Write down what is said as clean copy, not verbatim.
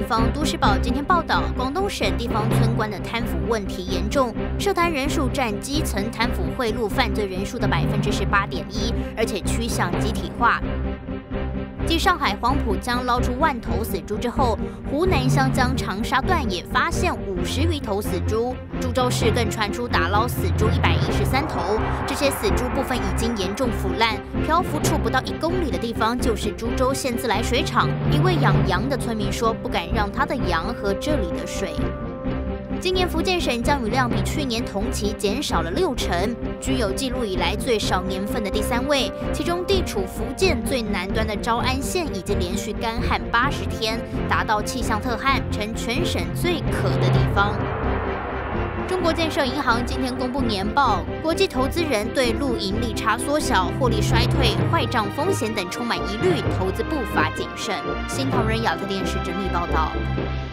方都市报今天报道，广东省地方村官的贪腐问题严重，涉贪人数占基层贪腐贿赂犯罪人数的18.1%，而且趋向集体化。继上海黄浦江捞出1万头死猪之后，湖南湘江长沙段也发现50余头死猪，株洲市更传出打捞死猪113头，这些死猪部分已经严重腐烂，漂浮处不到1公里的地方就是株洲县自来水厂。一位养羊的村民说，不敢让他的羊喝这里的水。今年福建省降雨量比去年同期减少了60%，居有记录以来最少年份的第3位。其中地处福建最南端的诏安县已经连续干旱80天，达到气象特旱，成全省最渴的地方。中国建设银行今天公布年报，国际投资人对陆盈利差缩小、获利衰退、坏账风险等充满疑虑，投资步伐谨慎。新唐人亚特电视整理报道。